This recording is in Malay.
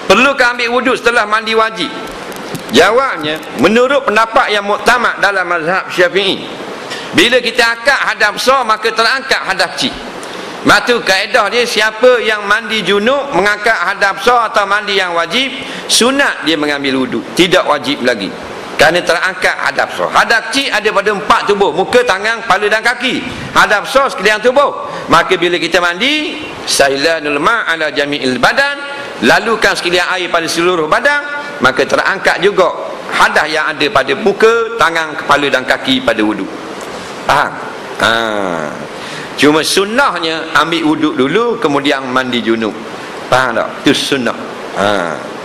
Perlukah ambil wuduk setelah mandi wajib? Jawabnya, menurut pendapat yang muktamad dalam mazhab Syafi'i, bila kita angkat hadap besar maka terangkat hadap kecil. Maka kaedah dia, siapa yang mandi junub mengangkat hadap besar atau mandi yang wajib, sunat dia mengambil wuduk, tidak wajib lagi, kerana terangkat hadap besar. Hadap kecil ada pada 4 tubuh, muka, tangan, kepala dan kaki. Hadap besar sekalian tubuh. Maka bila kita mandi, sailanul ma' ala jami'il badan, lalukan sekalian air pada seluruh badan, maka terangkat juga hadas yang ada pada muka, tangan, kepala dan kaki pada wuduk. Faham? Cuma sunnahnya ambil wuduk dulu kemudian mandi junub. Faham tak? Itu sunnah.